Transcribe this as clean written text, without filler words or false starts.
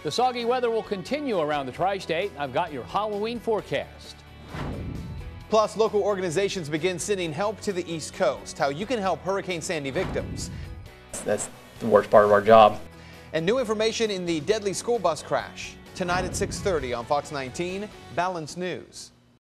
The soggy weather will continue around the tri-state. I've got your Halloween forecast. Plus, local organizations begin sending help to the East Coast. How you can help Hurricane Sandy victims. That's the worst part of our job. And new information in the deadly school bus crash. Tonight at 6:30 on Fox 19, Balance News.